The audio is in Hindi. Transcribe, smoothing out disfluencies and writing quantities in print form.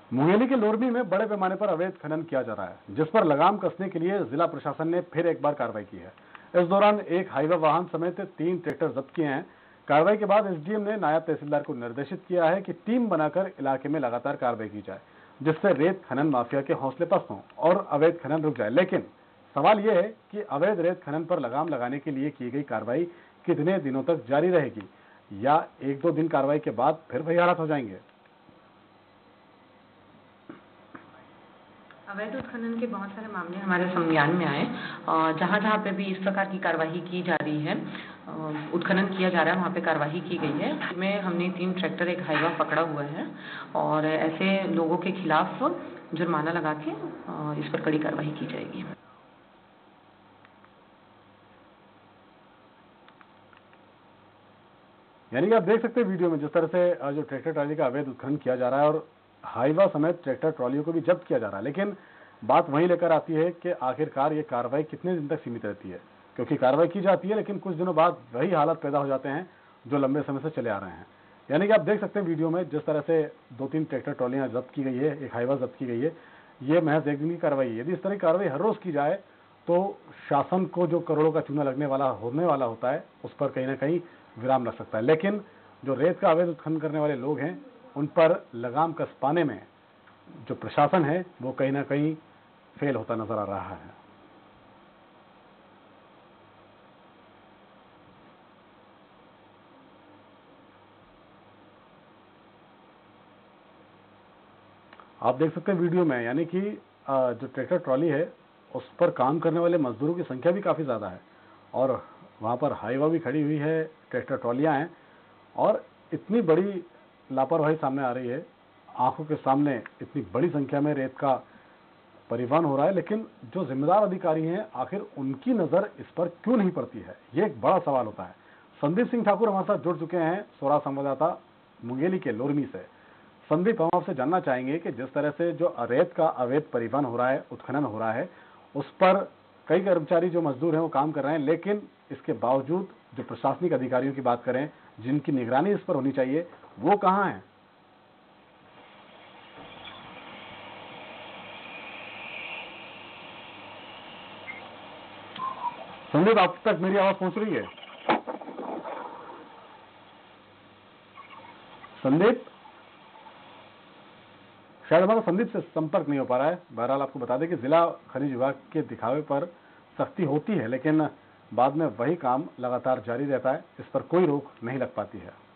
मुंगेली के लोरमी में बड़े पैमाने पर अवैध खनन किया जा रहा है, जिस पर लगाम कसने के लिए जिला प्रशासन ने फिर एक बार कार्रवाई की है। इस दौरान एक हाईवा वाहन समेत 3 ट्रैक्टर जब्त किए हैं। कार्रवाई के बाद एसडीएम ने नायब तहसीलदार को निर्देशित किया है कि टीम बनाकर इलाके में लगातार कार्रवाई की जाए, जिससे रेत खनन माफिया के हौसले पस्त हों और अवैध खनन रुक जाए। लेकिन सवाल यह है कि अवैध रेत खनन पर लगाम लगाने के लिए की गई कार्रवाई कितने दिनों तक जारी रहेगी, या 1-2 दिन कार्रवाई के बाद फिर वही हालात हो जाएंगे। अवैध उत्खनन के बहुत सारे मामले हमारे संज्ञान में आए। जहाँ जहाँ पे भी इस प्रकार की कार्यवाही की जा रही है, उत्खनन किया जा रहा है, वहाँ पे कार्यवाही की गई है। इसमें हमने 3 ट्रैक्टर, एक हाईवा पकड़ा हुआ है और ऐसे लोगों के खिलाफ जुर्माना लगा के इस पर कड़ी कार्रवाई की जाएगी। यानी कि आप देख सकते हैं वीडियो में जिस तरह से जो ट्रैक्टर ट्रॉली का अवैध उत्खनन किया जा रहा है और हाईवा समेत ट्रैक्टर ट्रॉलियों को भी जब्त किया जा रहा है। लेकिन बात वहीं लेकर आती है कि आखिरकार ये कार्रवाई कितने दिन तक सीमित रहती है, क्योंकि कार्रवाई की जाती है लेकिन कुछ दिनों बाद वही हालात पैदा हो जाते हैं जो लंबे समय से चले आ रहे हैं। यानी कि आप देख सकते हैं वीडियो में जिस तरह से 2-3 ट्रैक्टर ट्रॉलियां जब्त की गई है, एक हाईवा जब्त की गई है। ये महज एक दिन की कार्रवाई है। यदि इस तरह की कार्रवाई हर रोज की जाए तो शासन को जो करोड़ों का चूना लगने वाला होता है, उस पर कहीं ना कहीं विराम लग सकता है। लेकिन जो रेत का अवैध उत्खनन करने वाले लोग हैं, उन पर लगाम कस पाने में जो प्रशासन है वो कहीं ना कहीं फेल होता नजर आ रहा है। आप देख सकते हैं वीडियो में, यानी कि जो ट्रैक्टर ट्रॉली है उस पर काम करने वाले मजदूरों की संख्या भी काफी ज्यादा है और वहां पर हाईवा भी खड़ी हुई है, ट्रैक्टर ट्रॉलियां हैं और इतनी बड़ी लापरवाही सामने आ रही है। आंखों के सामने इतनी बड़ी संख्या में रेत का परिवहन हो रहा है, लेकिन जो जिम्मेदार अधिकारी हैं आखिर उनकी नजर इस पर क्यों नहीं पड़ती है, ये एक बड़ा सवाल होता है। संदीप सिंह ठाकुर हमारे साथ जुड़ चुके हैं, सोरा संवाददाता मुंगेली के लोरमी से। संदीप, हम आपसे जानना चाहेंगे कि जिस तरह से जो रेत का अवैध परिवहन हो रहा है, उत्खनन हो रहा है, उस पर कई कर्मचारी जो मजदूर हैं वो काम कर रहे हैं, लेकिन इसके बावजूद जो प्रशासनिक अधिकारियों की बात करें जिनकी निगरानी इस पर होनी चाहिए, वो कहां है? संदीप, आप तक मेरी आवाज पहुंच रही है? संदीप, शायद हमारा संदीप से संपर्क नहीं हो पा रहा है। बहरहाल आपको बता दें कि जिला खनिज विभाग के दिखावे पर सख्ती होती है, लेकिन बाद में वही काम लगातार जारी रहता है, इस पर कोई रोक नहीं लग पाती है।